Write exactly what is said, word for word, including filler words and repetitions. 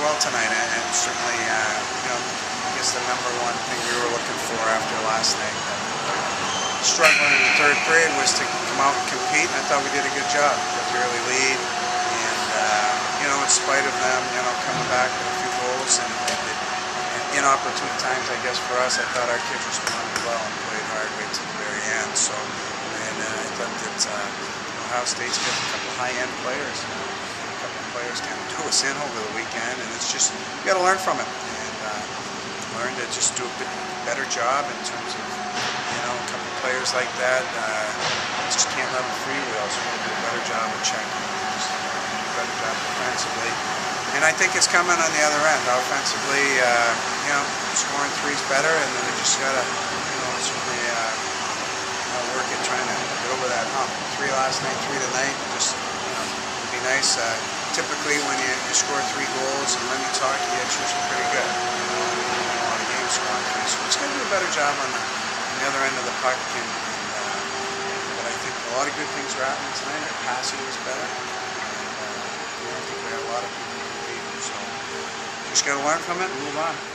well tonight, and, and certainly, uh, you know, I guess the number one thing we were looking for after last night, struggling in the third period, was to come out and compete, and I thought we did a good job. Got the early lead, and, uh, you know, in spite of them, you know, coming back with a few goals, and, and, and inopportune times, I guess, for us, I thought our kids responded well and played hard right to the very end. So, and uh, I thought that uh, Ohio State's got a couple high-end players. You know, a couple of players kind of do us in over the weekend, and it's just, you got to learn from it, and uh, learn to just do a bit better job in terms of, you know, a couple of players like that. Uh, just can't let them freewheel, so we'll do a better job of checking, just do a better job defensively. And I think it's coming on the other end. Offensively, uh, you know, scoring three's better, and then we just got to, you know, certainly uh, you know, work at trying to get over that hump. Three last night, three tonight, just, you know, would be nice. Uh, typically, when you, you score three goals, and let me talk, you get usually pretty good. You know, a lot of games scoring three, so it's going to do a better job on the, on the other end of the puck. And, and, uh, but I think a lot of good things are happening tonight. Our passing is better. And, uh, you know, I think we have a lot of people. So just got to learn from it and move on.